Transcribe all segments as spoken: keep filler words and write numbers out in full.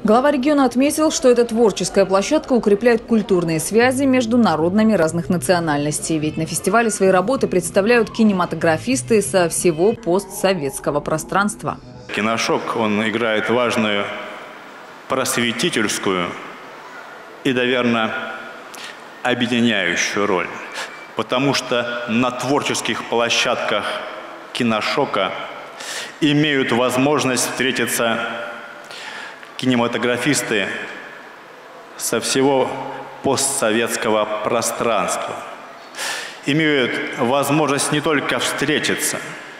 Глава региона отметил, что эта творческая площадка укрепляет культурные связи между народами разных национальностей. Ведь на фестивале свои работы представляют кинематографисты со всего постсоветского пространства. Киношок, он играет важную просветительскую и, наверное, объединяющую роль. Потому что на творческих площадках киношока имеют возможность встретиться кинематографисты со всего постсоветского пространства. Имеют возможность не только встретиться,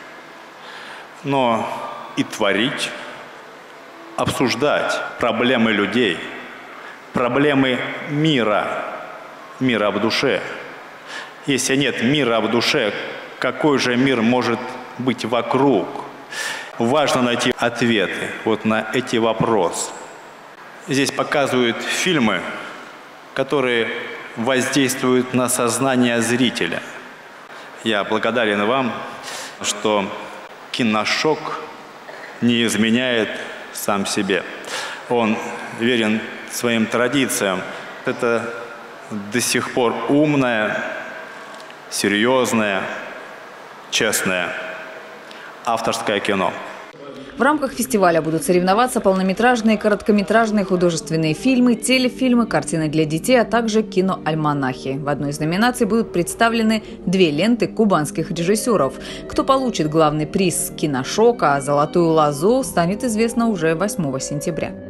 но и творить, обсуждать проблемы людей, проблемы мира, мира в душе. Если нет мира в душе, какой же мир может быть вокруг? Важно найти ответы вот на эти вопросы. Здесь показывают фильмы, которые воздействуют на сознание зрителя. Я благодарен вам, что киношок не изменяет сам себе. Он верен своим традициям. Это до сих пор умное, серьезное, честное авторское кино. В рамках фестиваля будут соревноваться полнометражные, короткометражные художественные фильмы, телефильмы, картины для детей, а также киноальманахи. В одной из номинаций будут представлены две ленты кубанских режиссеров. Кто получит главный приз киношока, а золотую лозу, станет известно уже восьмого сентября.